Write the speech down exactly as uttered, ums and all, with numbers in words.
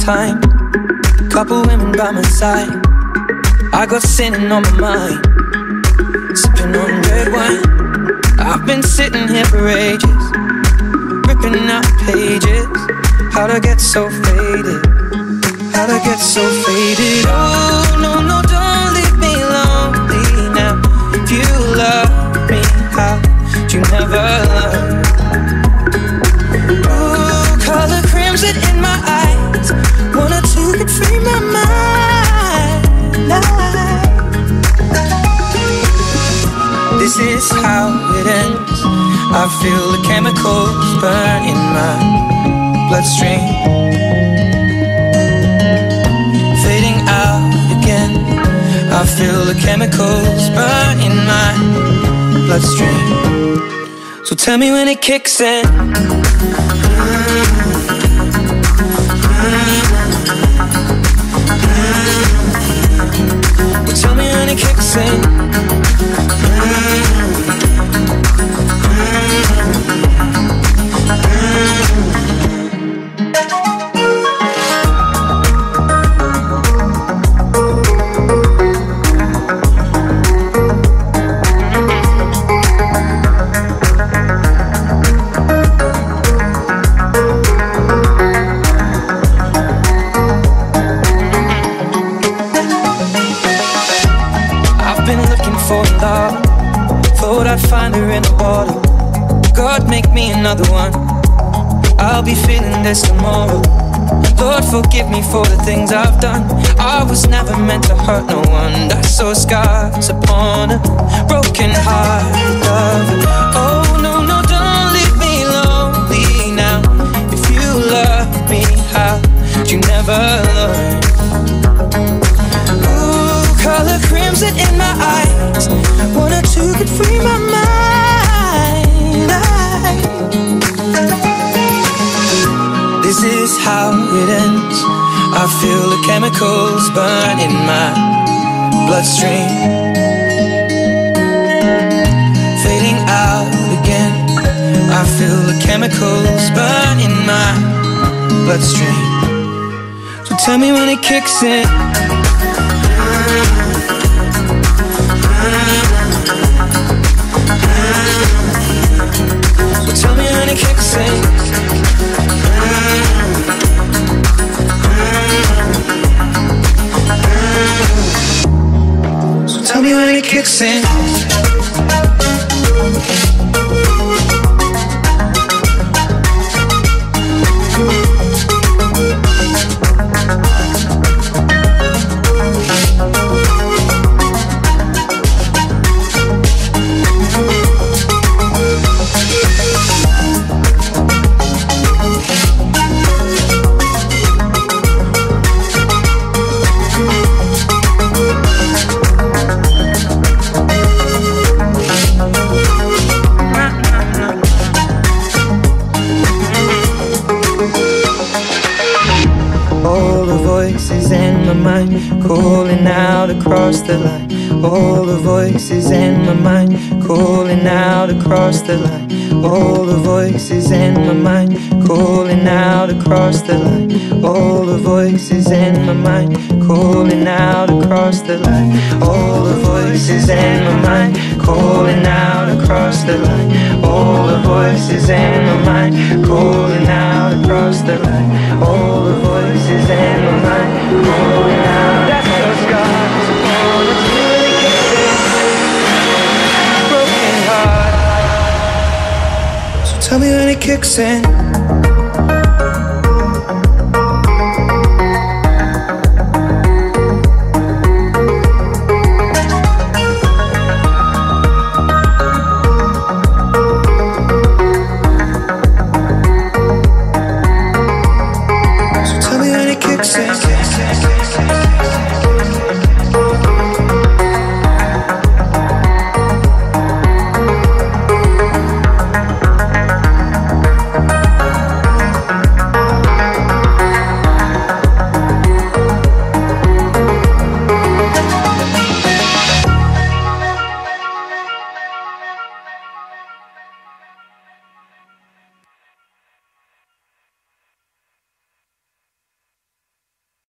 time. Couple women by my side. I got sinning on my mind. Sipping on red wine. I've been sitting here for ages, ripping out pages. How'd I get so faded? How'd I get so faded? Oh, no, no, don't leave me lonely now. If you love me, how'd you never learn? Oh, color crimson in my eyes. One or two could free my mind. This is how it ends. I feel the chemicals burn in my bloodstream, fading out again. I feel the chemicals burn in my bloodstream. So tell me when it kicks in. Well, tell me when it kicks in. I'd find her in a bottle. God, make me another one. I'll be feeling this tomorrow. Lord, forgive me for the things I've done. I was never meant to hurt no one. I saw scars upon a broken heart. Love. Oh, no, no, don't leave me lonely now. If you love me, how'd you never learn? Ooh, color crimson in my eyes. One or two could free my mind. This is how it ends. I feel the chemicals burn in my bloodstream, fading out again. I feel the chemicals burn in my bloodstream. So tell me when it kicks in. So tell me when it kicks in. So tell me when it kicks in. Calling out across the line. All the voices in my mind calling out across the line. All the voices in my mind calling out across the line. All the voices in my mind calling out across the line. All the voices in my mind calling out across the line. All the voices in my mind calling out across the line. All the voices in my mind calling out. That's those scars upon a really broken heart. So tell me when it kicks in. So tell me when it kicks in.